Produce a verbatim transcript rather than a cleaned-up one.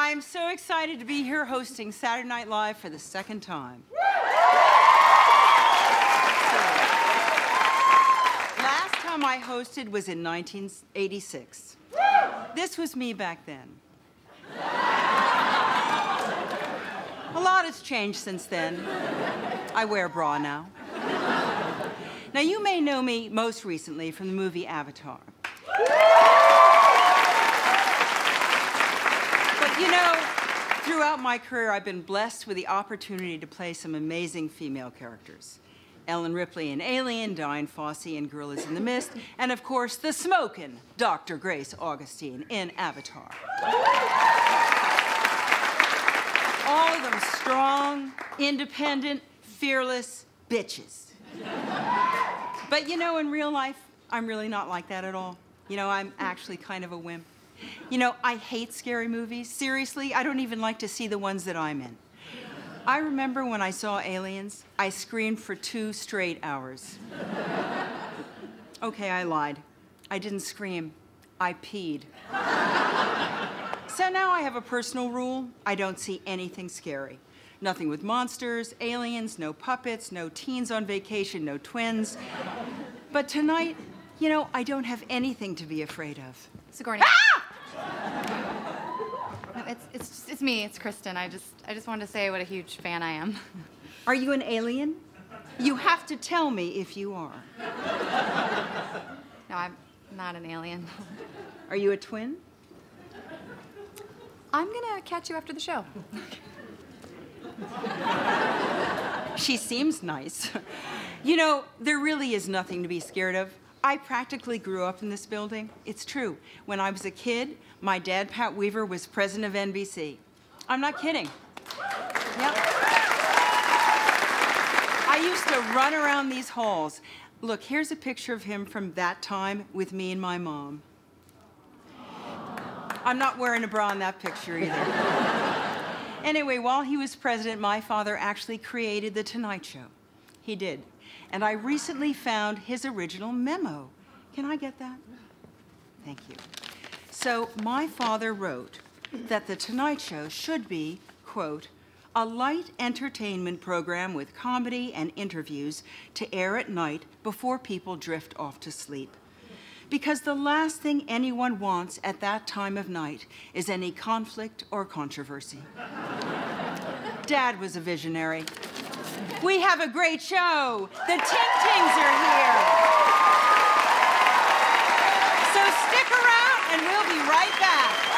I'm so excited to be here hosting Saturday Night Live for the second time. So, last time I hosted was in nineteen eighty-six. This was me back then. A lot has changed since then. I wear a bra now. Now, you may know me most recently from the movie Avatar. But you know, throughout my career, I've been blessed with the opportunity to play some amazing female characters. Ellen Ripley in Alien, Diane Fossey in Gorillas in the Mist, and of course, the smokin' Doctor Grace Augustine in Avatar. All of them strong, independent, fearless bitches. But you know, in real life, I'm really not like that at all. You know, I'm actually kind of a wimp. You know, I hate scary movies. Seriously, I don't even like to see the ones that I'm in. I remember when I saw Aliens, I screamed for two straight hours. Okay, I lied. I didn't scream. I peed. So now I have a personal rule. I don't see anything scary. Nothing with monsters, aliens, no puppets, no teens on vacation, no twins. But tonight, you know, I don't have anything to be afraid of. Sigourney. Ah! No, it's, it's, it's me, it's Kristen. I just, I just wanted to say what a huge fan I am. Are you an alien? You have to tell me if you are. No, I'm not an alien. Are you a twin? I'm gonna catch you after the show. She seems nice. You know, there really is nothing to be scared of. I practically grew up in this building. It's true. When I was a kid, my dad, Pat Weaver, was president of N B C. I'm not kidding. Yep. I used to run around these halls. Look, here's a picture of him from that time with me and my mom. I'm not wearing a bra in that picture either. Anyway, while he was president, my father actually created The Tonight Show. He did. And I recently found his original memo. Can I get that? Thank you. So my father wrote that The Tonight Show should be, quote, a light entertainment program with comedy and interviews to air at night before people drift off to sleep. Because the last thing anyone wants at that time of night is any conflict or controversy. Dad was a visionary. We have a great show. The Ting Tings are here. So stick around and we'll be right back.